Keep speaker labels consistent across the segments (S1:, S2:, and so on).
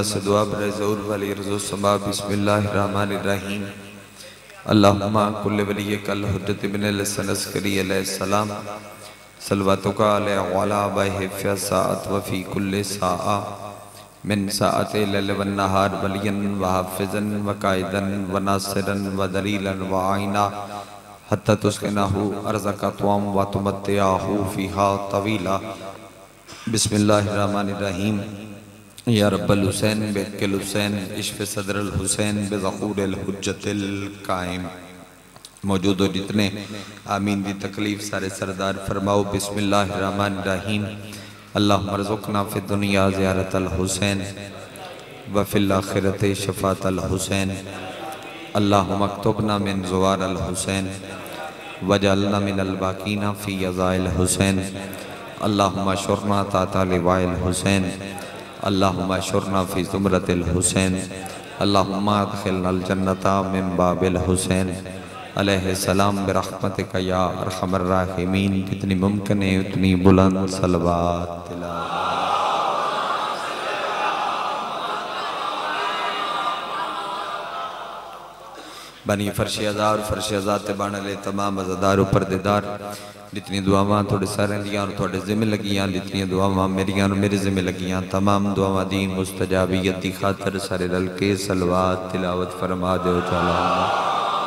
S1: اللہ سے دعا برائے ظہور والی رضو السماء بسم اللہ الرحمن الرحیم اللہم کل ولیک الحجت ابن الحسن عسکری علیہ السلام صلواتک علیہ وعلا آبائہ فی ساعت وفی کل ساعہ من ساعت لیل والنہار ولیا وحافظا وقائدا وناصرا ودلیلا وعائنا حتی تسکنہو ارزق طوام وتمتعہو فیہا طویلا بسم اللہ الرحمن الرحیم یا رب الحسین بیت الحسین اشف صدر الحسین بظہور الحجت القائم موجود ہو جتنے آمین دی تکلیف سارے سردار فرماؤ بسم اللہ الرحمن الرحیم اللہم ارزقنا فی الدنیا زیارت الحسین وفی الاخرت شفاعت الحسین اللہم اکتبنا من زوار الحسین وجعلنا من الباقین فی یضاء الحسین اللہم شرنا تاتا لواء الحسین اللہم اشرنا فی زمرت الحسین اللہم ادخلنا الجنت من باب الحسین علیہ السلام برحمتک یا ارحم الراحمین جتنی ممکن ہے اتنی بلند صلوات تلاوت بنی فرش ازار فرش ازار تبان علیہ تمام ازدار و پرددار جتنی دعاواں تھوڑے سارے لیاں اور تھوڑے ذمہ لگیاں جتنی دعاواں میریاں اور میرے ذمہ لگیاں تمام دعاواں دین مستجابیت دی خاطر سارے رلکے صلوات تلاوت فرما دے چلا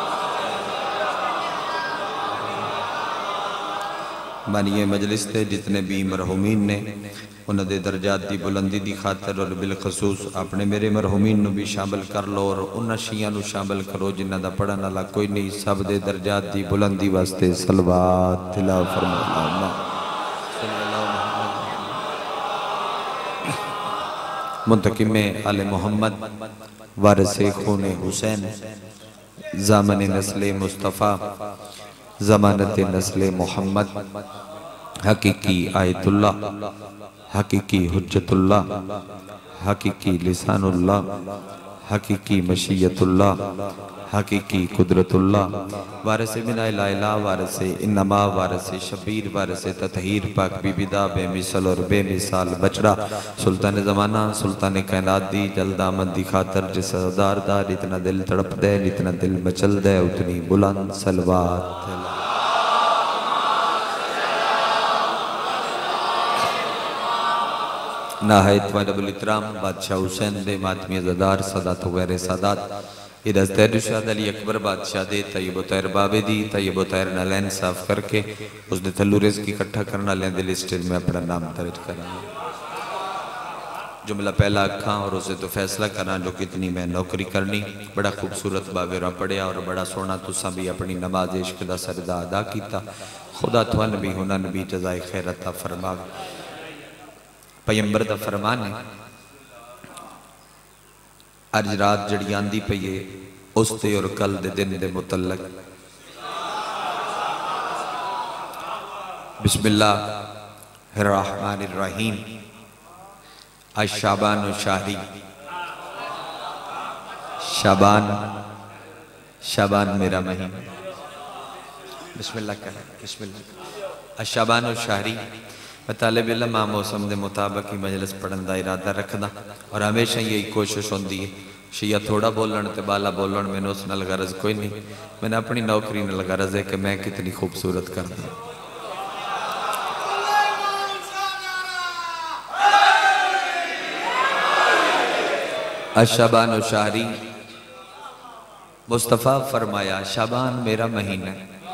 S1: بانی مجلس تے جتنے بھی مرحومین نے انہوں دے درجات دی بلندی دی خاطر اور بالخصوص اپنے میرے مرحومین نو بھی شامل کر لو اور انہاں شیعہ نو شامل کرو جنہ دا پڑھن اللہ کوئی نہیں سب دے درجات دی بلندی واسطے صلوات تلاوت فرما اللہ منتقم آل محمد وارث خون حسین زامن نسل مصطفیٰ زمانت نسل محمد حقیقی آیت اللہ حقیقی حجت اللہ حقیقی لسان اللہ حقیقی مشیت اللہ حقیقی قدرت اللہ وارث من الہ الہ وارث انما وارث شبیر وارث تطہیر پاک بی بیدہ بے مثل اور بے مثال بچڑا سلطان زمانہ سلطان کائنات دی جلد آمد دی خاطر جس دار دار اتنا دل تڑپ دے اتنا دل مچل دے اتنی بلند صلوات نہایت وجب الاکرام بادشاہ حسین دے ماتمی زدار صدات وغیر سادات ادھز تیر رشاد علی اکبر بادشاہ دے طیب و طیر بابے دی طیب و طیر نالین صاف کر کے اس نے تھلو رزق اکٹھا کرنا لین دل اسٹیل میں اپنا نام درج کرنا جملہ پہلا اکھاں اور اسے تو فیصلہ کرنا جو کتنی میں نوکری کرنی بڑا خوبصورت باویرہ پڑیا اور بڑا سونا تسا بھی اپنی نماز عشق دا سردہ ادا کیتا خدا تھوا نبی ہونا نبی جزائے خیرتا فرما پیمبر دا فرمان ہے اج رات جڑیان دی پئیے اس تے اور کل دے دن دے متعلق بسم اللہ الرحمن الرحیم شعبان و شہری شعبان میرا مہینہ بسم اللہ کہا بسم اللہ شعبان و شہری میں طالب علم موسم دے مطابق ہی مجلس پڑھن دا ارادہ رکھنا اور ہمیشہ یہی کوشش ہوندی ہے شیعہ تھوڑا بولن تے بالا بولن میں نے اس نہ لگا رض کوئی نہیں میں نے اپنی نوکری نہ لگا رض ہے کہ میں کتنی خوبصورت کر دوں شعبان و شہری مصطفیٰ فرمایا شعبان میرا مہینہ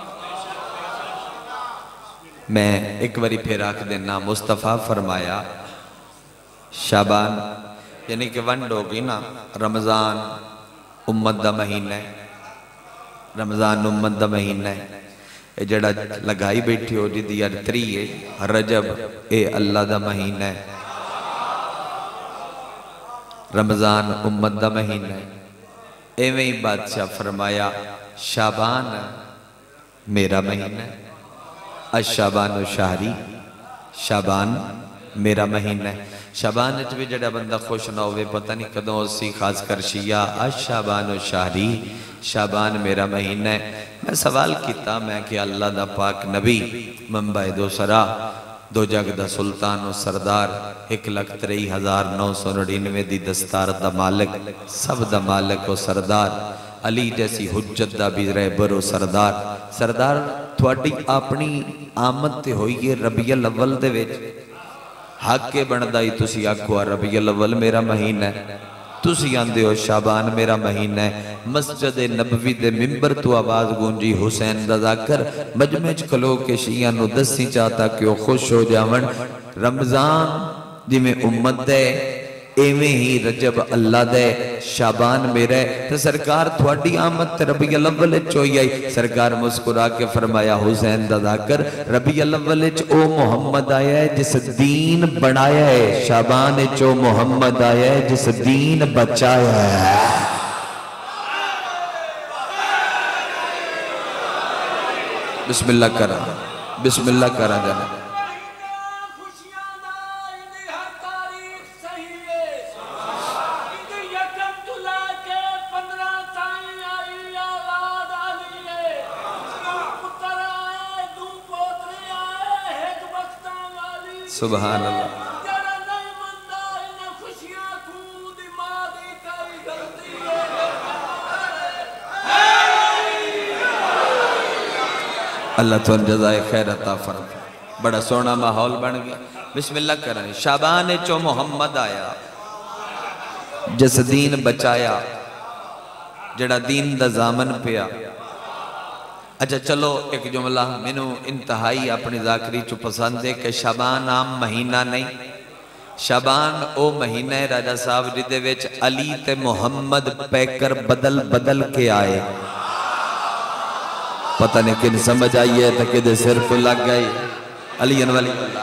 S1: میں ایک باری پھر آکھ دینا مصطفیٰ فرمایا شعبان یعنی کہ ونڈ ہوگی نا رمضان امت دا مہینہ ہے رمضان امت دا مہینہ ہے اے جڑا لگائی بیٹھی ہو جی دی ارتری ہے رجب اے اللہ دا مہینہ ہے رمضان امت دا مہینہ ہے ایویں بادشاہ فرمایا شعبان میرا مہینہ ہے شعبان و شہری شعبان میرا مہینہ ہے شعبان اچھ بھی جڑا بندہ خوش نہ ہوئے پتہ نہیں کدوں اسی خاص کر شیعہ شعبان و شہری شعبان میرا مہینہ ہے میں سوال کیتا میں کہ اللہ دا پاک نبی منبع دو سرا دو جگ دا سلطان و سردار 1,63,999 دی دستار دا مالک سب دا مالک و سردار علی جیسی حجت دا بھی رہبر و سردار سردار تھوڑی اپنی آمد تے ہوئی ہے ربیع الاول دے وچ حق کے بندائی تسی آکھو ربیع الاول میرا مہینہ ہے تسی آندے ہو شعبان میرا مہینہ ہے مسجد نبوی دے ممبر تو آواز گونجی حسین دا ذاکر مجمع کھلو کے شیعہ نو دسی چاہتا کہ وہ خوش ہو جاون رمضان جی میں امت دے ایویں ہی رجب اللہ دے شعبان میرے تو سرکار تھوڑی آمد ربیع الاول چوئی آئی سرکار مسکرا کے فرمایا حسین دا ذاکر ربیع الاول او محمد آیا ہے جس دین بنایا ہے شعبان چو محمد آیا ہے جس دین بچایا ہے بسم اللہ کرا جانا سبحان اللہ اللہ تو جزائے خیر عطا فرمائے بڑا سونا ماحول بن گیا بسم اللہ کریں شعبان چو محمد آیا جس دین بچایا جڑا دین دا زامن پیا اچھا چلو ایک جملہ منو انتہائی اپنی ذاکری چو پسند ہے کہ شعبان عام مہینہ نہیں شعبان او مہینہ راجہ صاحب جدے ویچ علی تے محمد پیکر بدل کے آئے پتہ نہیں کن سمجھ آئیے تک دے صرف لگ گئی علی انوالی اللہ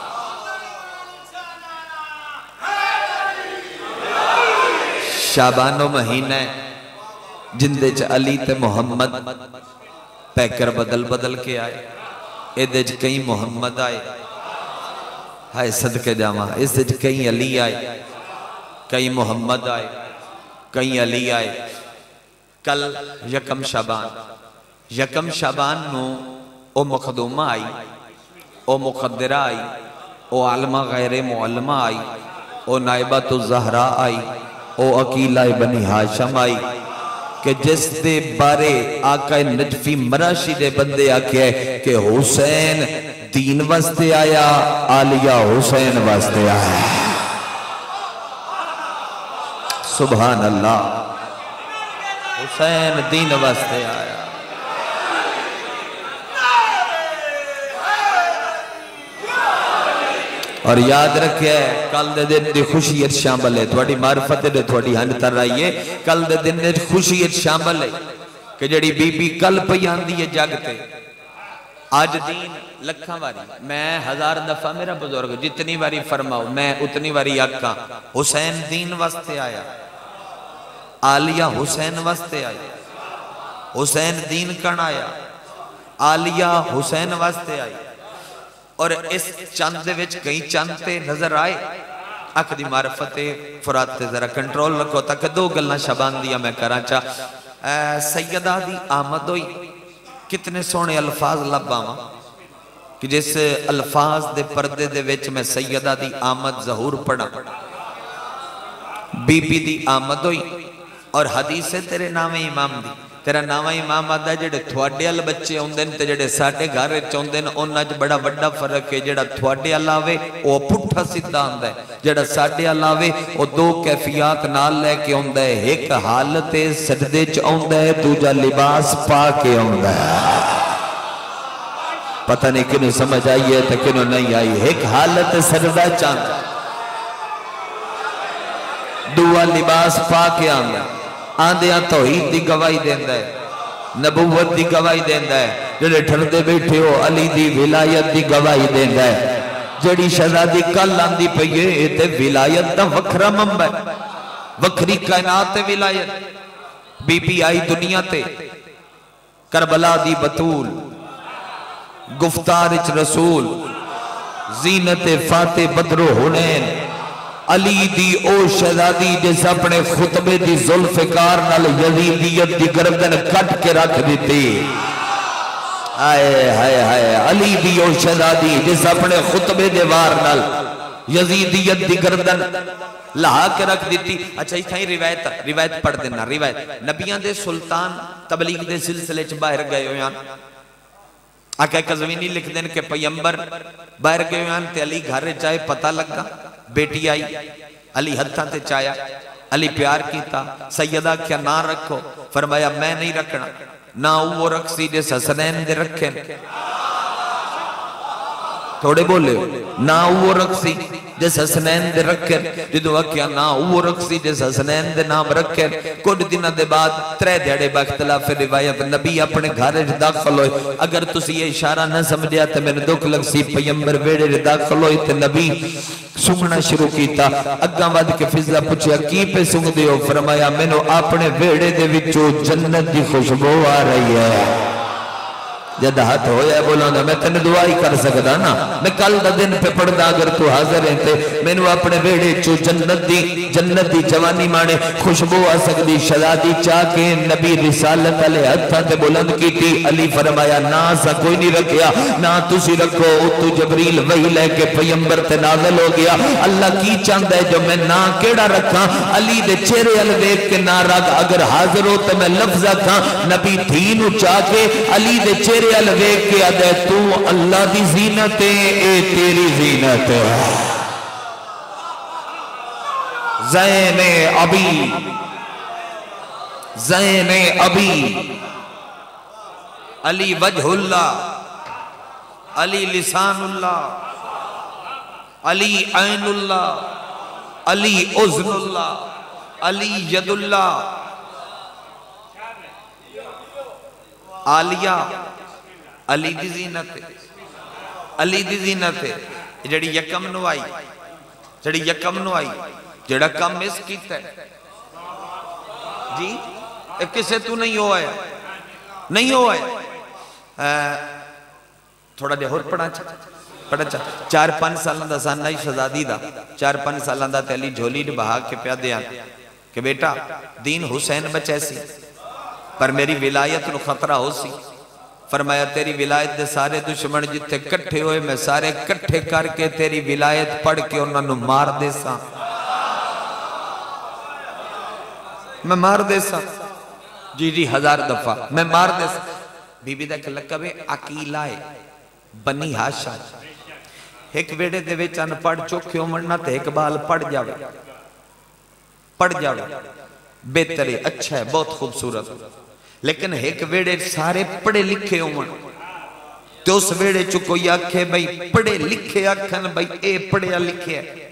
S1: شعبان و مہینہ جندے چ علی تے محمد پیکر بدل کے آئے ایدے چ کئی محمد آئے ہائے صدقے جامعہ اس دے چ کئی علی آئے کئی محمد آئے کئی علی آئے کل یکم شعبان نو او مخدومہ آئی او مقدرہ آئی او علمہ غیر معلمہ آئی او نائبۃ الزہرا آئی او عقیلہ بنی ہاشم آئی کہ جس دے بارے آقا نجفی مراشی دے بندے آکے کہ حسین دین واسطے آیا آلیہ حسین واسطے آیا سبحان اللہ حسین دین واسطے آیا اور یاد رکھے کل دے دن دی خوشیت شامل ہے تھوڑی معرفت دے تھوڑی ہن تر رہی ہے کل دے دن دی خوشیت شامل ہے کہ جڑی بی بی کل پیان دی جاگتے آج دین لکھاں واری میں 1000 دفعہ میرا بزرگ جتنی واری فرماؤ میں اتنی واری آکاں حسین دین واسطے آیا آلیہ حسین واسطے آیا حسین دین کن آیا آلیہ حسین واسطے آیا اور اس چند دے وچ کئی چند تے نظر آئے اک دی معرفت فرات تے ذرا کنٹرول رکھو تاکہ دو گلنا شعبان دیا میں کراچا سیدہ دی آمد ہوئی کتنے سونے الفاظ لبا ماں کہ جس الفاظ دے پردے دے وچ میں سیدہ دی آمد ظہور پڑھا بی بی دی آمد ہوئی اور حدیث ہے تیرے نام امام دی تیرا نامہ امام آدھا جڑے تھوڑے ال بچے ہوندن تے جڑے ساڑھے گھر چوندن انہاں جو بڑا بڑا فرق ہے جڑا تھوڑے علاوے وہ پٹھا سدھا ہوندہ ہے جڑا ساڑھے علاوے وہ دو کیفیات نال لے کے ہوندہ ہے ایک حالت سجدے چ ہوندہ ہے دوجا لباس پا کے ہوندہ ہے پتہ نہیں کنو سمجھ آئی ہے تو کنو نہیں آئی ایک حالت سجدہ چاند دعا لباس پا کے ہوندہ ہے آندیاں توحید دی گواہی دیندہ ہے نبوت دی گواہی دیندہ ہے جڑے ٹھردے بیٹھے ہو علی دی ولایت دی گواہی دیندہ ہے جڑی شہزادی کل آندی پئیے تے ولایت دا وکھرا منبع وکھری کائنات ولایت بی بی آئی دنیا تے کربلا دی بطول گفتارچ رسول زینت فاتح بدر و حنین علی دی او شہزادی جس اپنے خطبے دی ذوالفقار نال یزیدیت دی گردن کٹ کے رکھ دیتی آئے ہائے ہائے علی دیو شہزادی جس اپنے خطبے دیوار نال یزیدیت دی گردن لہا کے رکھ دیتی. اچھا اس تھا ہی روایت پڑھ دینا. روایت نبیان دے سلطان تبلیغ دے سلسلے چ باہر گئے ہوئے ہیں. آقا قزوینی لکھ دین کہ پیمبر باہر گئے ہوئے ہیں تے علی گھر چاہے پتہ لگا بیٹی آئی علی ہتھاں تے چایا علی پیار کیتا. سیدہ کیا نہ رکھو فرمایا میں نہیں رکھنا نہ وہ رکھ سی جس حسنین دے رکھیں تھوڑے بولے نہ وہ رکھ سی جس حسنین دے رکھیں جدو کیا نہ وہ رکھ سی جس حسنین دے نام رکھیں. کچھ دنہ دے بعد 3 دیڑے باختلاف روایت نبی اپنے گھر داخل ہوئے. اگر تسی یہ اشارہ نہ سمجھیا تو میں نے دکھ لگ سی پیمبر ویڑے داخل ہوئے تو نبی سنگنا شروع کیتا. اگاں ود کے فضلہ پوچھیا کی پہ سنگ دیو فرمایا میں نے اپنے ویڑے دے وچوں جنت دی خوشبو آ رہی ہے. جد ہاتھ ہویا بولا میں تینے دعائی کر سکتا نا میں کل دا دن پہ پڑھ دا اگر تو حاضر ہیں تے میں نے اپنے ویڑے چو جنت دی جوانی مانے خوشبو آ سکتی. شہزادی چاہ کے نبی رسالت علیہ ہتھاں تے بلند کی تھی. علی فرمایا نہ سا کوئی نہیں رکھیا نہ تسی رکھو. تو جبریل وحی لے کے پیمبر تے نازل ہو گیا. اللہ کی چاہتا ہے جو میں نہ کیڑا رکھاں علی دے چہرے ال دیکھ کے نہ رکھ. اگر حاضر ہو تو میں لفظ رکھاں نبی دھینو چاہ کے علی دے چہرے الویک کے آدھے تو اللہ دی زینت ہے اے تیری زینت ہے. زین ابی علی وجہ اللہ علی لسان اللہ علی عین اللہ علی اذن اللہ علی ید اللہ آلیہ علی دی زینت ہے. علی دی زینت ہے جڑی یکم نو آئی جڑا کم اس کیتا ہے جی ایک کسے تو نہیں ہوا ہے تھوڑا دے اور پڑھا چاہ 4-5 سالان دا سانائی شہزادی دا 4-5 سالان دا تیلی جھولی بہا کے پیا دیا کہ بیٹا دین حسین بچے سی پر میری ولایت نو خطرہ ہو سی. فرمایا تیری ولایت دے سارے دشمن جتے کٹھے ہوئے میں سارے کٹھے کر کے تیری ولایت پڑھ کے انہوں نے مار دے سا. میں مار دے سا جی 1000 دفعہ میں مار دے سا. بی بی دا کہ لقب عقیلہ بنی ہاشم ایک ویڑے دے ویچ ان پڑھ چوکھے امرنا تے ایک بال پڑھ جاوے بہتر ہے اچھا ہے بہت خوبصورت. لیکن ایک ویڑے سارے پڑھے لکھے ہوں تو اس ویڑے چکو یا کھے بھئی پڑھے لکھے آکھن بھئی اے پڑھے لکھے ہے.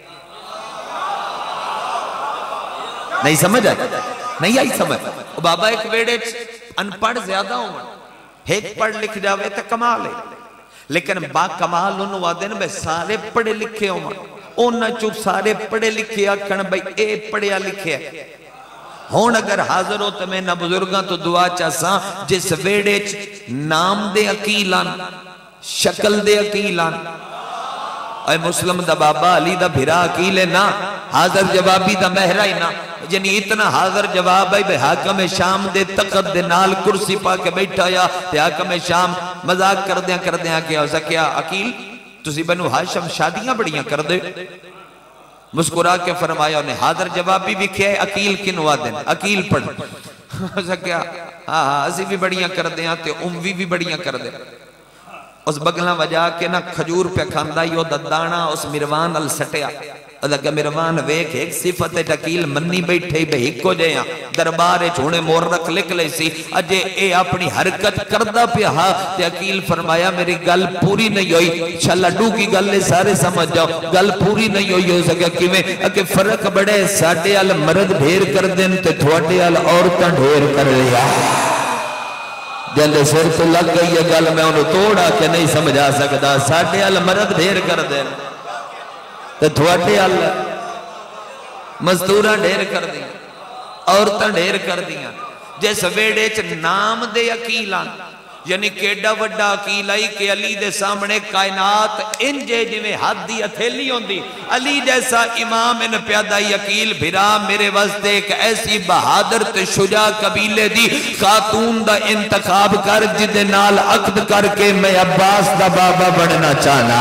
S1: نہیں سمجھ آئی نہیں آئی سمجھ. بابا ایک ویڑے ان پڑھ زیادہ ہوں ایک پڑھ لکھ جاوے تو کمال ہے. لیکن با کمال انہوں وعدے نا بھئی سارے پڑھے لکھے ہوں انہوں چک سارے پڑھے لکھے آکھن بھئی اے پڑھے لکھے ہے. ہون اگر حاضر ہو تو میں نہ بزرگاں تو دعا چاہساں جس ویڑے نام دے عقیلان شکل دے عقیلان اے مسلم دا بابا علی دا بھرا عقیلے نا حاضر جوابی دا مہرائی نا یعنی اتنا حاضر جواب ہے بے حاکم شام دے تقت دے نال کرسی پا کے بیٹھا یا تے حاکم شام مذاق کر دیاں کیا ہو سکیا عقیل تسی بنو ہاشم شادیاں بڑیاں کر دے. مسکرا کے فرمایا انہیں حاضر جوابی بھی کیا ہے عقیل کنوا دیں عقیل پڑھ سکیا ہاں اسی بھی بڑیاں کر دیں تے اموی بھی بڑیاں کر دیں. اس بگلہ وجہ کے نا کھجور پہ کھاندہ یو ددانا اس مروان السٹیا کہ مروان ویک ایک صفت عقیل منی بیٹھے بے ہکو جیاں دربارے چھوڑے مورک لکھ لے سی اجے اے اپنی حرکت کردہ پہ ہاں تے عقیل فرمایا میری گل پوری نہیں ہوئی شلڈو کی گل لے سارے سمجھ جاؤ گل پوری نہیں ہوئی ہو سکا کیویں کہ فرق بڑے ساٹے آل مرد ڈھیر کر دیں تے تھوڑے آل عورتاں ڈھیر کر لیا. جلے سر تو لگ گئی یہ گل میں انہوں توڑا کہ نہیں سمجھا سکتا. ساٹے آل مرد ڈھیر کر دیں تو تھوڑے آل مزدورہ ڈھیر کر دیا عورتاں ڈھیر کر دیا. جیس ویڑے چ نام دے عقیلان یعنی کیڑا وڈا عقیل آئی کہ علی دے سامنے کائنات انجے جویں حد دی اتھیلی ہوندی. علی جیسا امام ان پیادائی عقیل بھرا میرے واسطے ایک ایسی بہادر تے شجاع قبیلے دی خاتون دا انتخاب کر جدے نال عقد کر کے میں عباس دا بابا بننا چاہنا.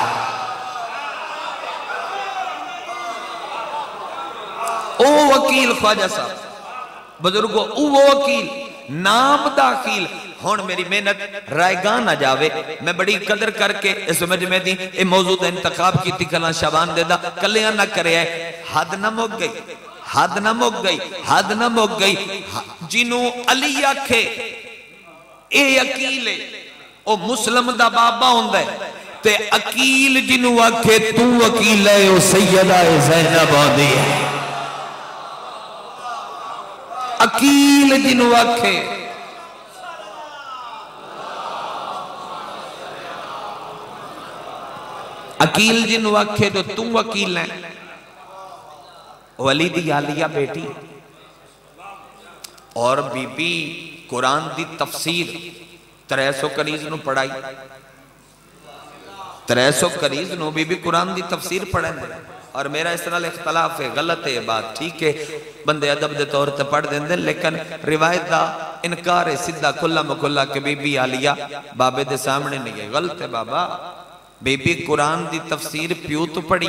S1: او وکیل خواجہ صاحب بزرگو، او وکیل نام دا عقیل. ہون میری محنت رائے گاہ نہ جاوے، میں بڑی قدر کر کے اس سمجھ میں دی اے موضوع دا انتخاب کی تھی کلان شابان دے دا کلیاں نہ کرے ہے. حد نہ مک گئی، حد نہ مک گئی، حد نہ مک گئی. جنوں علی آکھے اے عقیل ہے او مسلم دا بابا ہوندہ ہے، تے عقیل جنوں آکھے تو عقیل ہے او سیدہ زینب ہوندی ہے. عقیل جنوں آکھے عقیل جنوں آکھے تو تم عقیل ہیں. ولی دی عالیہ بیٹی اور بی بی قرآن دی تفسیر 300 قریض نو پڑھائی. 300 قریض نو بی بی قرآن دی تفسیر پڑھیں دے. اور میرا اس طرح اختلاف ہے، غلط ہے بات، ٹھیک ہے بندے ادب دے طور تے پڑھ دیں دے، لیکن روایت دا انکار ہے سدھا کھلا مکھلا کہ بی بی عالیہ بابے دے سامنے نہیں ہے. غلط ہے بابا. بی بی قرآن دی تفسیر پیو تو پڑھی،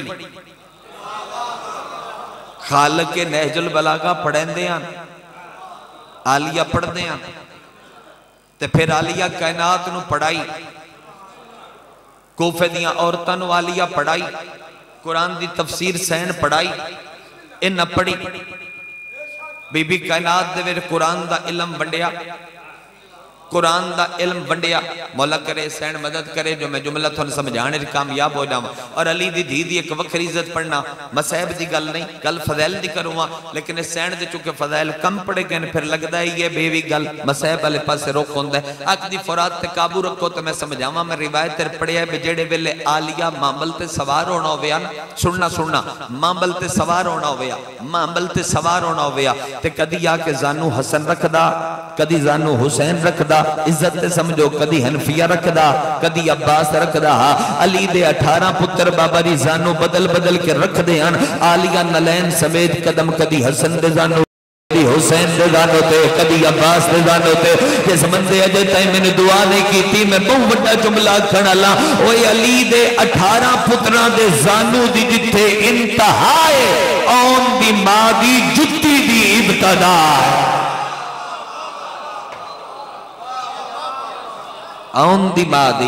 S1: خالق نہج البلاغہ پڑھیں دے آن، عالیہ پڑھ دے آن، تے پھر عالیہ کائنات نو پڑھائی، کوفے دیاں عورتاں نو عالیہ پڑھائی، قرآن دی تفسیر سین پڑھائی، اے نہ پڑھی. بی بی کائنات دے ویر قرآن دا علم بنڈیا، قرآن دا علم بنڈیا. مولا کرے سین مدد کرے جو میں جملہ تھوڑا سمجھانے کامیاب ہو جاؤں. اور علی دی دھی دی ایک وکری عزت پڑھنا مسائب دی گل نہیں، گل فضائل دی کروں گا، لیکن اس سین دے چونکہ فضائل کم پڑے گئے پھر لگتا ہے یہ بیوی گل مسائب والے پاس روک ہوندہ ہے. آنکھ دی فرات تے قابو رکھو تو میں سمجھاواں. میں روایت تے پڑھیا ہے بجڑے ویلے عالیہ مامل تے سوار ہونا ہویا. سننا مامل تے سوار ہونا ہویا، مامل تے سوار ہونا ہویا تے کدی آ کے زانو حسن رکھ دا، کدی زانو حسین رکھ دا، عزت تے سمجھو کدی حنفیہ رکھ دا، کدی عباس رکھ دا. علی دے 18 پتر بابا دی زانو بدل بدل کے رکھ دے ان. عالیہ نلین سمیت قدم کدی حسن دے زانو، کدی حسین دے زانو تے، کدی عباس دے زانو تے. جس بندے اجے تائیں میں نے دعا نہیں کی تھی، میں بہت بڑا جملہ کھڑا لا. اوے علی دے 18 پتراں دے زانو دی جتھے انتہائے اون دی ماں دی جتی دی ابتدا. اون دی ماں دی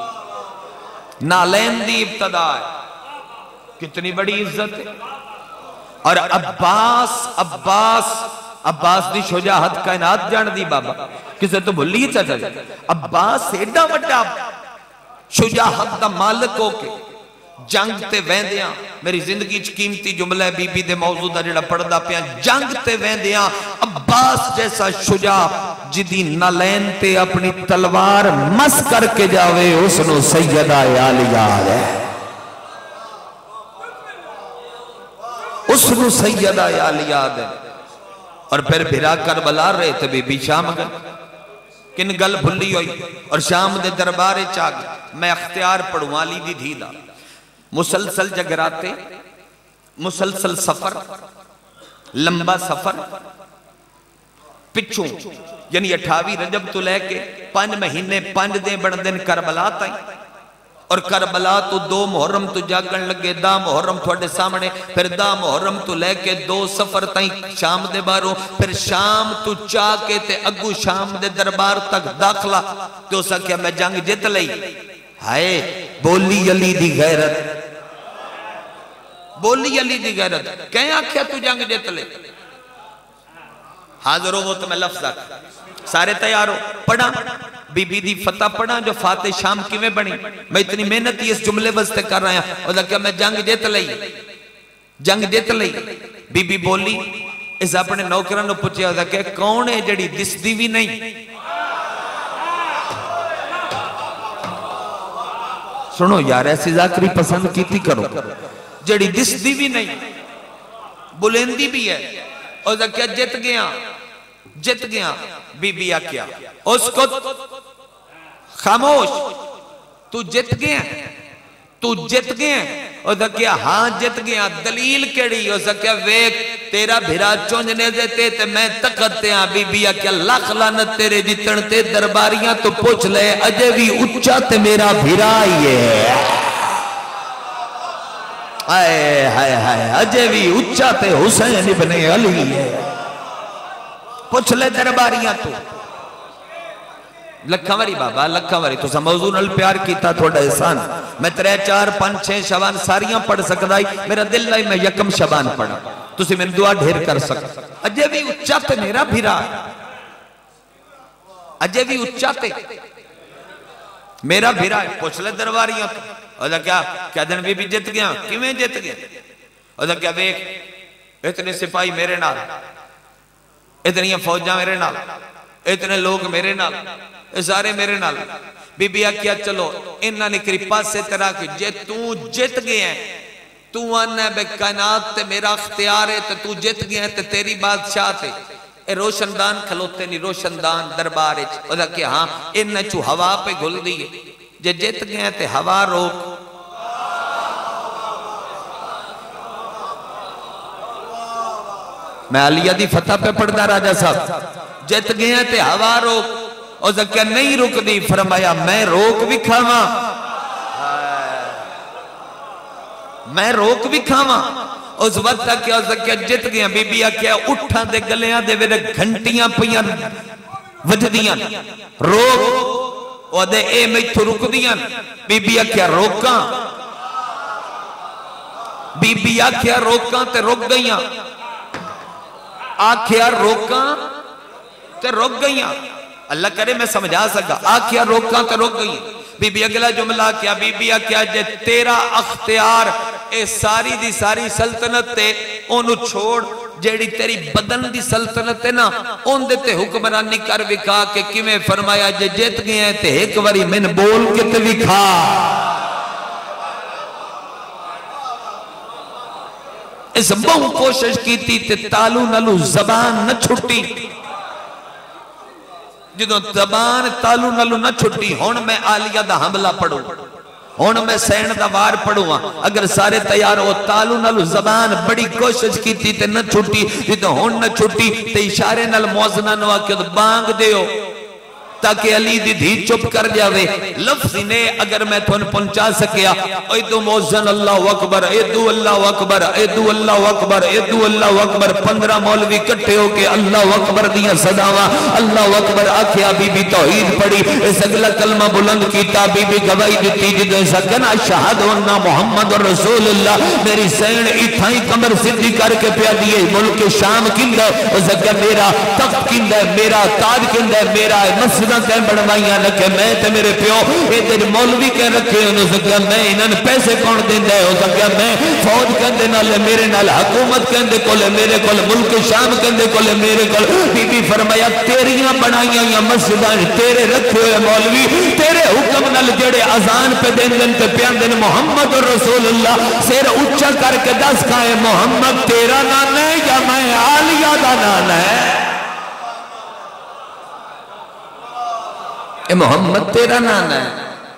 S1: نالین دی ابتدا ہے. کتنی بڑی عزت ہے. اور عباس دی شجاعت کائنات جان دی بابا کسے تو بھلی چاچا جی. عباس ایڈا وڈا شجاعت دا مالک ہو کے جنگ تے ویندیاں. میری زندگی چ قیمتی جملہ ہے بی بی دے موضوع دا جڑا پڑھدا پیا. جنگ تے ویندیاں عباس جیسا شجاع جدی نالین تے اپنی تلوار مس کر کے جاوے اس نو سیدہ عالیہ ہے، اس نو سیدہ عالیہ ہے. اور پھر بھرا کربلا رہے تھے بی بی شام گئے. کن گل بھلی ہوئی اور شام دے دربارے چاہ گئے. میں اختیار پڑھوں علی دی دھی دا. مسلسل جگراتے، مسلسل سفر، لمبا سفر پچھوں یعنی 28 رجب تو لے کے 5 مہینے 5 دن بڑھ دن کربلا تائیں. اور کربلا تو 2 محرم تو جاگن لگے، 10 محرم تھوڑے سامنے، پھر 10 محرم تو لے کے 2 سفر تائیں شام دے باروں، پھر شام تو چاہ کے تے اگو شام دے دربار تک داخلہ. تو سا کیا میں جنگ جت لئی. ہائے بولی علی دی غیرت، بولی علی دی غیرت. کہیں آکھیا تو جنگ جت لے. حاضر ہو تو میں لفظ آکھ سارے تیار ہو. پڑھا بی بی دی فتح پڑھا جو فاتح شام کی میں بنی. میں اتنی محنتی اس جملے واسطے کر رہا ہوں. اور کہا میں جنگ جیت لئی، جنگ جیت لئی. بی بی بولی اس اپنے نوکرانوں پوچھیا ہوتا کہ کون ہے جڑی دس دی بھی نہیں. سنو یار ایسی ذاکری پسند کیتی کرو. جڑی دس دی بھی نہیں، بلندی بھی ہے. اور کیا جت گیا، جت گیا. بی بی آکیا اس کو خاموش، تو جت گیا، تو جت گیا. اس کیا ہاں جت گیا. دلیل کیڑی؟ اس کیا ویک تیرا بھرا چونجنے دیتے تے میں تکتے ہیں. بی بی کیا لاکھ لعنت تیرے جتن تے درباریاں تو پوچھ لے اجے بھی اچھا تے میرا بھرا ہی ہے. آئے ہائے ہائے اجے بھی اچھا تے حسین ابن علی ہے. پوچھ لے درباریاں تو. لکھاں واری بابا لکھاں واری تو موضوع نال پیار کیتا تھوڑا احسان. میں 3 4 5 6 شبان ساریاں پڑھ سکدا ہی. میرا دل لائی میں یکم شبان پڑھا. تسی میں دعا ڈھیر کر سکتا. اجے بھی اچھا تے میرا بھیرا، اجے بھی اچھا تے میرا بھیرا ہے. پوچھ لے درباریاں تو. اور کیا دن بی بی جت گیا؟ کیویں جت گیا؟ اور کیا ویک اتنے سپاہی میرے نال، اتنی فوجاں میرے نال، اتنے لوگ میرے نال، سارے میرے نال. بی بی کیا چلو انہاں نے کرپا سے طرح کہ جے تو جت گیا ہے، تو آنا بے کائنات تے میرا اختیار ہے تو جت گیا ہے تے تیری بادشاہ تے. اے روشندان کھلوتے نہیں، روشندان دربار ہے. اور کیا ہاں انہاں چو ہوا پہ گھل دیئے. جے جت گیا ہے تے ہوا روک. میں علیہ دی فتح پہ پڑھدا راجہ صاحب. جت گئے ہیں تے ہوا روک. اور زکیہ نہیں رک دی. فرمایا میں روک بھی کھاواں، میں روک بھی کھاواں. اس وقت تک اور زکیہ جت گئے ہیں. بی بی کیا اٹھاں دے گلیاں دے ویرے گھنٹیاں پیاں وجدیاں روک. اور دے اے میں تو رک دیاں. بی بی کیا روکاں، بی بی کیا روکاں تے رک گئیاں. آکھیا روکاں تے رک گئیاں. اللہ کرے میں سمجھا سکا. آکھیا روکاں تے رک گئیاں. بی بی اگلا جملہ کیا؟ بی بی کیا جے تیرا اختیار اے ساری دی ساری سلطنت تے انہوں چھوڑ جیڑی تیری بدن دی سلطنت ہے نا ان دیتے حکمرانی کر وکھا کہ کیویں. فرمایا جے جت گئے ہیں تے ایک واری من بول کے تے وکھا. اس بہو کوشش کی تھی تے تالو نلو زبان نہ چھٹی. جدوں زبان تالو نلو نہ چھٹی. ہون میں آلیہ دا حملہ پڑھوں، ہون میں سین دا وار پڑھوں. اگر سارے تیار ہو تالو نلو زبان بڑی کوشش کی تھی تے نہ چھٹی. جدوں ہون نہ چھٹی تے اشارے نل موزنہ نوا کہ بانگ دیو تاکہ علی دی دھی چپ کر جاوے. لفظ نے اگر میں تھون پہنچا سکیا ایدو موزن اللہ اکبر، ایدو اللہ اکبر، ایدو اللہ اکبر، ایدو اللہ اکبر. 15 مولوی کٹھے ہو کے اللہ اکبر دیاں صداواں اللہ اکبر آکھیا. بی بی توحید پڑھی، اس اگلا کلمہ بلند کیتا. بی بی گواہی دیتی جدو سکنا شہد ہونا محمد رسول اللہ. میری سین اتھائی کمر صدی کر کے پیا دیئے. ملک شام کندہ اس اگر میرا تخت کندہ میرا تاج کندہ میرا مسجد کہیں بڑھوائیاں لکھے میں تے میرے پیو اے تیرے مولوی کہیں رکھے. انہوں سے کہا میں انہوں نے پیسے کون دیں دے. ہو سکیا میں فوج کہیں دے نالے میرے نال حکومت کہیں دے کولے میرے کول ملک شام کہیں دے کولے میرے کول. بی بی فرمایا تیریاں بنائیاں یا مسجدان تیرے رکھے ہوئے مولوی تیرے حکم نال جڑے اذان پہ دیں دن تے پیان دن محمد رسول اللہ. سیر اچھا کر کے دس کھائے محمد تیرا نام ہے یا میں عالیہ دا نام ہے؟ اے محمد تیرا نام ہے،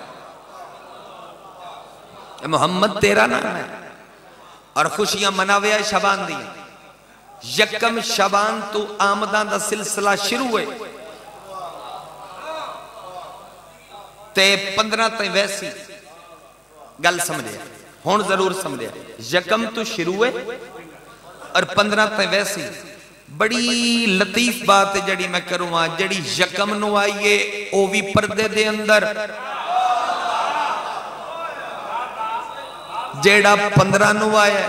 S1: اے محمد تیرا نام ہے. اور خوشیاں مناویا شبان دی. یکم شبان تو آمدان دا سلسلہ شروع ہے تے 15 تے ویسی گل سمجھے ہون ضرور سمجھے. یکم تو شروع ہے اور 15 تے ویسی. بڑی لطیف بات ہے جڑی میں کروں آج. جڑی یکم نو آئیے او بھی پردے دے اندر، جیڑا 15 نو آیا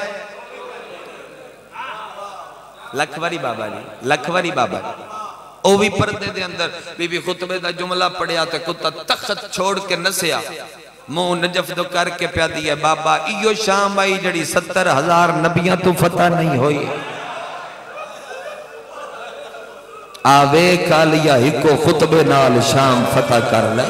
S1: لکھواری بابا جی، لکھواری بابا جی او بھی پردے دے اندر. بی بی خطبے دا جملہ پڑھیا تے کتا تخت چھوڑ کے نسیا منہ نجف دو کر کے پیا دیا. بابا ایو شام آئی جڑی 70,000 نبیاں تو فتح نہیں ہوئی. آوے کالیا ہکو خطبے نال شام فتح کر لے.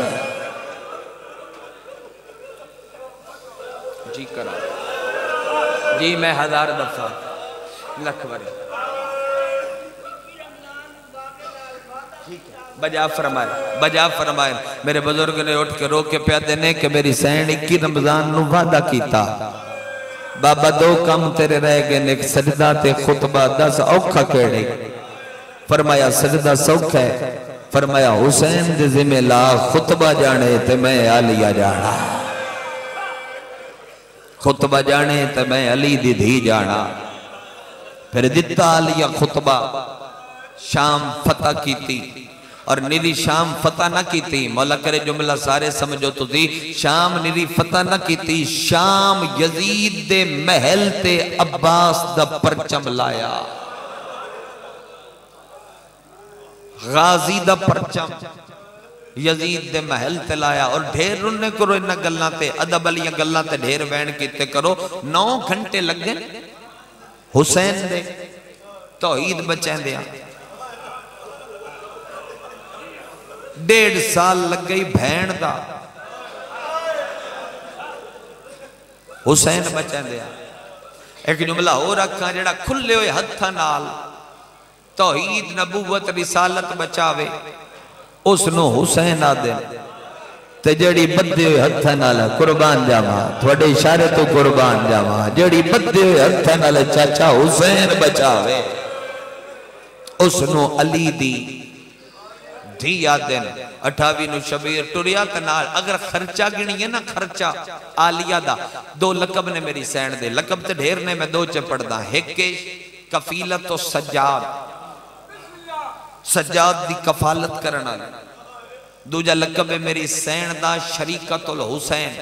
S1: جی کرا جی میں 1000 دفعہ لکھ بری بجا فرمائے میرے بزرگ نے اٹھ کے رو کے پیا دینے کہ میری سین 21 رمضان نو وعدہ کیتا بابا دو کم تیرے رہ گئے ایک سجدہ تے خطبہ 10 اوکھا کیڑے فرمایا سجدہ سوکھ ہے فرمایا حسین دے ذمہ لا خطبہ جانے تے میں علیہ جانا خطبہ جانے تے میں علی دی دھی جانا پھر دیتا علیہ خطبہ شام فتح کیتی اور نیری شام فتح نہ کیتی مولا کرے جملہ سارے سمجھو تو دی شام نیری فتح نہ کیتی شام یزید دے محل تے عباس دا پرچم لایا غازی دا پرچم یزید دے محل تے لایا اور ڈھیر رننے کرو انہا گلنا تے ادب علیہ گلنا تے ڈھیر وین کیتے کرو 9 گھنٹے لگ گئے حسین دے توحید بچین دیا 1.5 سال لگ گئی بھین دا حسین بچین دیا ایک جملہ ہو رکھا جڑا کھلے ہوئے ہتھا نال توحید نبوت رسالت بچاوے اس نو حسین آدھے تے جڑی بدے ہوئے ہتھا نال قربان جاما تھوڑے اشارے تو قربان جاما جڑی بدے ہوئے ہتھا نال چاچا حسین بچاوے اس نو علی دی دھی آدھن 28 نو شبیر ٹوریا تنال اگر خرچہ گنی ہے نا خرچہ آلیہ دا 2 لقب نے میری سین دے لقب تے ڈھیر نے میں 2 چپڑ دا ایک کفیلت و سجاد سجاد دی کفالت کرنا دوجہ لقب میری سین دا شریکت الحسین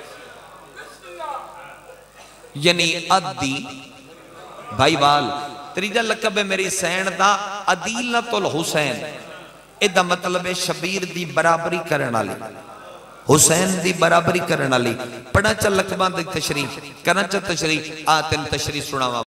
S1: یعنی عدی بھائی وال تریجہ لقب میری سین دا عدیلت الحسین ایدہ مطلب شبیر دی برابری کرنا لی حسین دی برابری کرنا لی پڑھا چل لقبان دی تشریف کرنا چل تشریف آتن تشریف سناوا